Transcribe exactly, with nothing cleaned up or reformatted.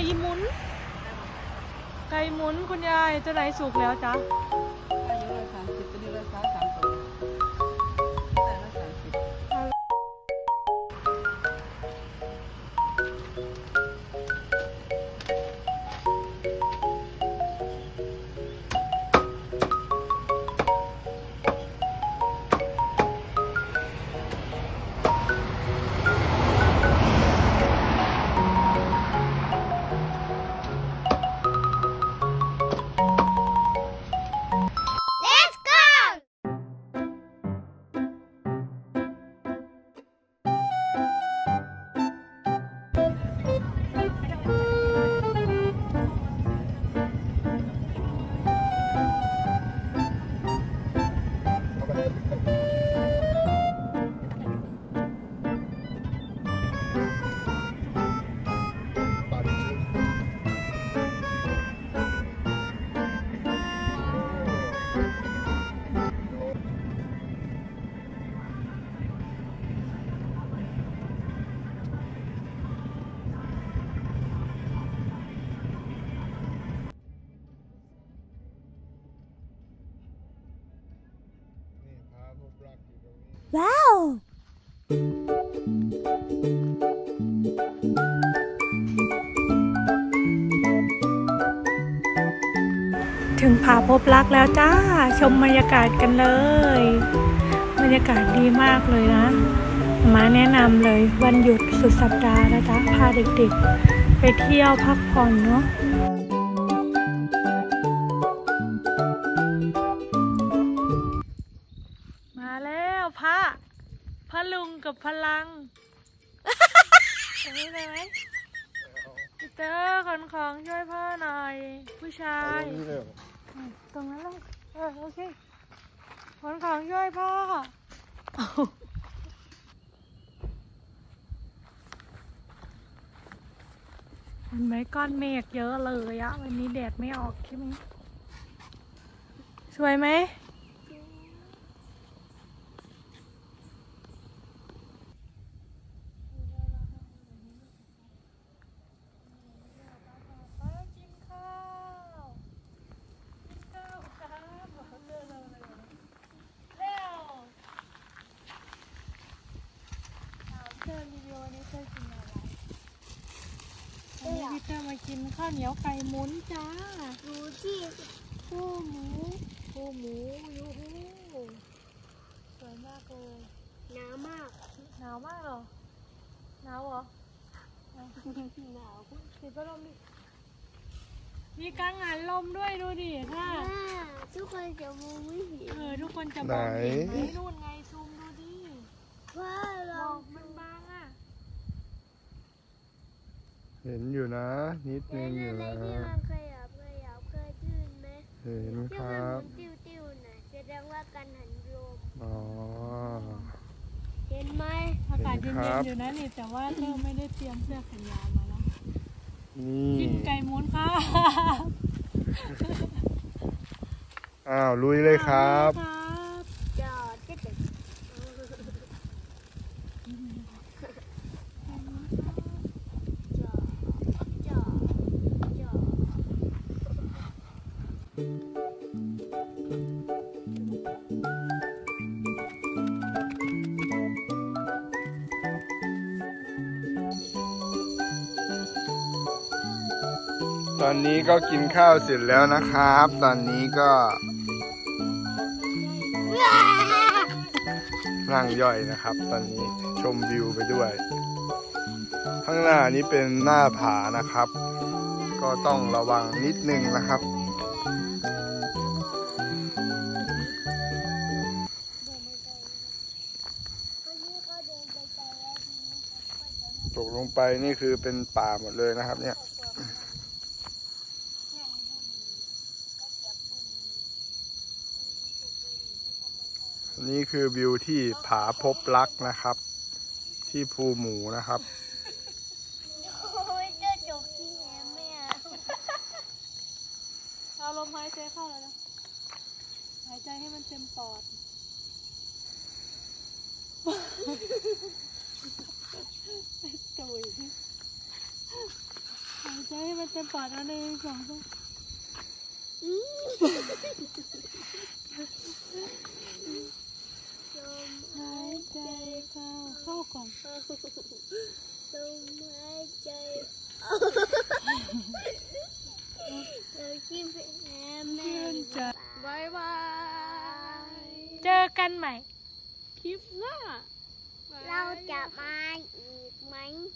หมุนไก่หมุนคุณยายตัวไหนสุกแล้วจ๊ะอายุละสามสิบตัวนี้ละสามสามตัวแต่ละสามสิบว้าวถึงผาพบรักแล้วจ้าชมบรรยากาศกันเลยบรรยากาศดีมากเลยนะมาแนะนำเลยวันหยุดสุดสัปดาห์นะจ๊ะพาเด็กๆไปเที่ยวพักผ่อนเนาะมาแล้วพระพระลุงกับพลังตรงนี้เลยไหมพีเตอร์ขนของช่วยพ่อหน่อยผู้ชายตรงนั้นลงเออโอเคขนของช่วยพ่อเห็นไหมก้อนเมฆเยอะเลยอะวันนี้แดดไม่ออกใช่ไหมสวยไหมพี่เตอร์มากินข้าวเหนียวไก่หมุนจ้าดูสิคู่หมูคู่หมูยูฮูสวยมากเลยหนาวมากหนาวมากเหรอหนาวเหรอหนาวติดพัดลมดิมีกังหันลมด้วยดูดิค่ะทุกคนจะมองไม่เห็นเออทุกคนจะมองเห็นไหมนู่นไงซูมดูดิว่าเรามันบางอ่ะเห็นอยู่นะนิดนึงอยู่นะที่มันขยับขยับเคยขึ้นไหมเห็นครับที่มันติ้วๆน่ะแสดงว่ากันหันลมอ๋อเห็นไหมอากาศเย็นๆอยู่นะนี่แต่ว่าเธอไม่ได้เตรียมเสื้อแขนยาวมาแล้วกินไก่หมุนค่ะอ้าวลุยเลยครับจอดก็จะตอนนี้ก็กินข้าวเสร็จแล้วนะครับตอนนี้ก็นั่งย่อยนะครับตอนนี้ชมวิวไปด้วยข้างหน้านี้เป็นหน้าผานะครับก็ต้องระวังนิดนึงนะครับตกลงไปนี่คือเป็นป่าหมดเลยนะครับเนี่ยนี่คือวิวที่ผาพบรักนะครับที่ภูหมูนะครับโอ้ยเจ้าจกที่แหมแม่เอาลมหายใจเข้าแล้วนะหายใจให้มันเต็มปอดตุยหายใจใจให้มันเต็มปอดเอาหนึ่งสองสามอืมลมหายใจเข้าเข้าก่อนลมหายใจเราคิดไปแม่แม่ชื่นใจบายบายเจอกันใหม่คลิปหน้าเราจะมาอีกไหม